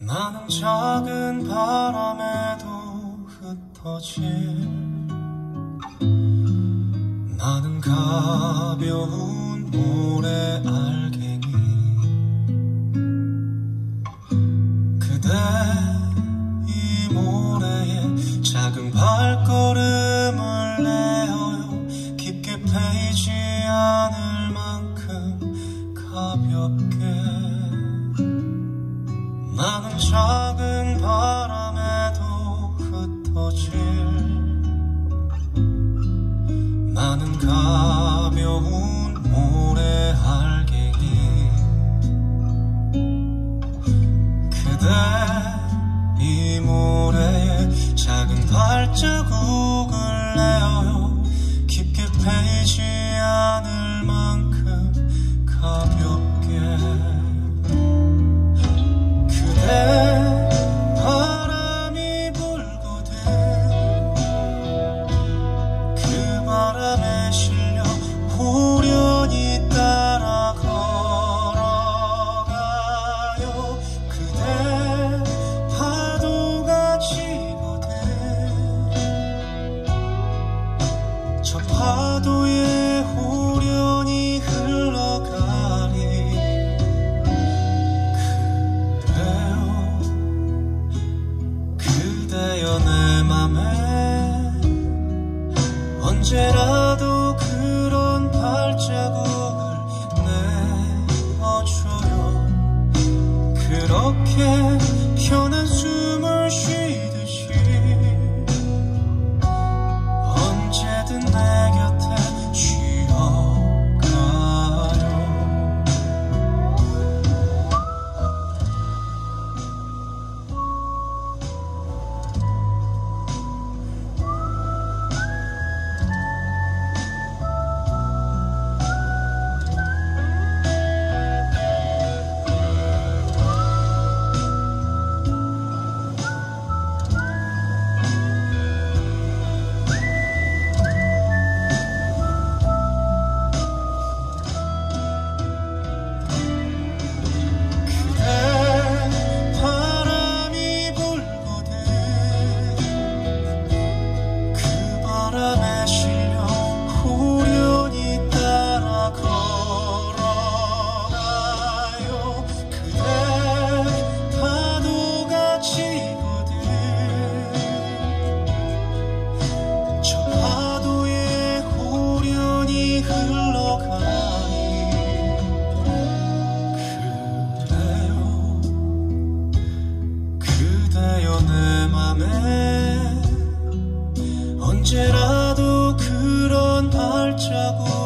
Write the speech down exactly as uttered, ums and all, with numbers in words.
나는 작은 바람에도 흩어질, 나는 가벼운 모래 알갱이. 그대 이 모래에 작은 발걸음을 내어요. 깊게 패이지 않을 만큼 가볍게. 나는 작은 바람에도 흩어질, 나는 가벼운 모래 알갱이. 그대 이 모래에 작은 발자국을 내어요. 깊게 패이지 않을 만큼 가볍게. 바람이 불거든 그 바람에 실려 호련히 따라 걸어가요. 그대 파도가 치거든 저 파도에 호련히 흘러가리. 그대여 내 맘에 언제라도 그런 발자국을 내어줘요. 그렇게 편한 숨을 쉬듯이 언제든 내 곁에 쉬어가요. 바람에 실려 호련히 따라 걸어가요. 그대 파도가 치거든 저 파도에 호련히 흘러가니. 그대여 그대여 내 맘에 언제라도 그런 발자국